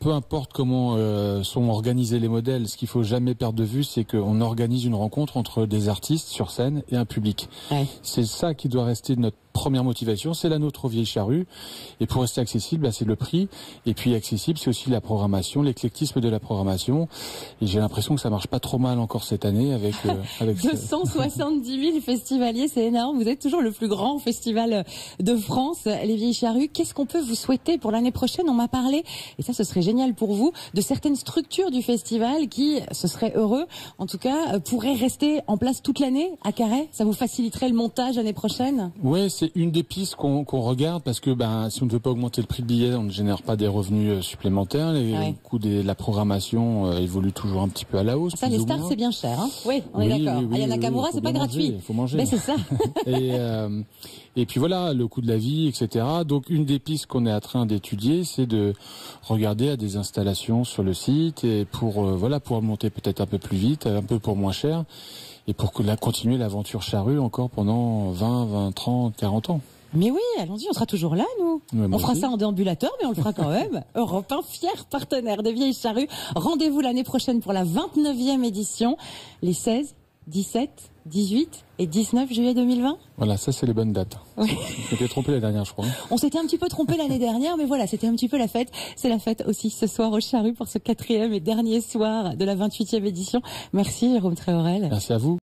peu importe comment sont organisés les modèles, ce qu'il faut jamais perdre de vue, c'est qu'on organise une rencontre entre des artistes sur scène et un public. Ouais. C'est ça qui doit rester notre première motivation, c'est la nôtre aux Vieilles Charrues. Et pour rester accessible, c'est le prix. Et puis accessible, c'est aussi la programmation, l'éclectisme de la programmation. Et j'ai l'impression que ça marche pas trop mal encore cette année avec 270 000 festivaliers, c'est énorme. Vous êtes toujours le plus grand festival de France, les Vieilles Charrues. Qu'est-ce qu'on peut vous souhaiter pour l'année prochaine? On m'a parlé, et ça ce serait génial pour vous, de certaines structures du festival qui, ce serait heureux, en tout cas, pourraient rester en place toute l'année à Carhaix. Ça vous faciliterait le montage l'année prochaine? Oui, c'est une des pistes qu'on regarde parce que si on ne veut pas augmenter le prix de billet, on ne génère pas des revenus supplémentaires. Les coûts de la programmation évoluent toujours un petit peu à la hausse. Ça, les stars, c'est bien cher. Hein, oui, on est d'accord. Aya Nakamura, c'est pas gratuit. Il faut manger. Mais c'est ça. Et puis voilà, le coût de la vie, etc. Donc une des pistes qu'on est en train d'étudier, c'est de regarder à des installations sur le site et pour pour monter peut-être un peu plus vite, un peu pour moins cher. Et pour continuer l'aventure Charrue encore pendant 20, 30, 40 ans. Mais oui, allons-y, on sera toujours là, nous. Ouais, on fera ça en déambulateur, mais on le fera quand même. Europe 1, fier partenaire des Vieilles Charrues. Rendez-vous l'année prochaine pour la 29e édition, les 16, 17, 18 et 19 juillet 2020. Voilà, ça c'est les bonnes dates. Oui. On s'était trompé la dernière, je crois. On s'était un petit peu trompé l'année dernière, mais voilà, c'était un petit peu la fête. C'est la fête aussi ce soir au Charrues pour ce 4e et dernier soir de la 28e édition. Merci Jérôme Tréhorel. Merci à vous.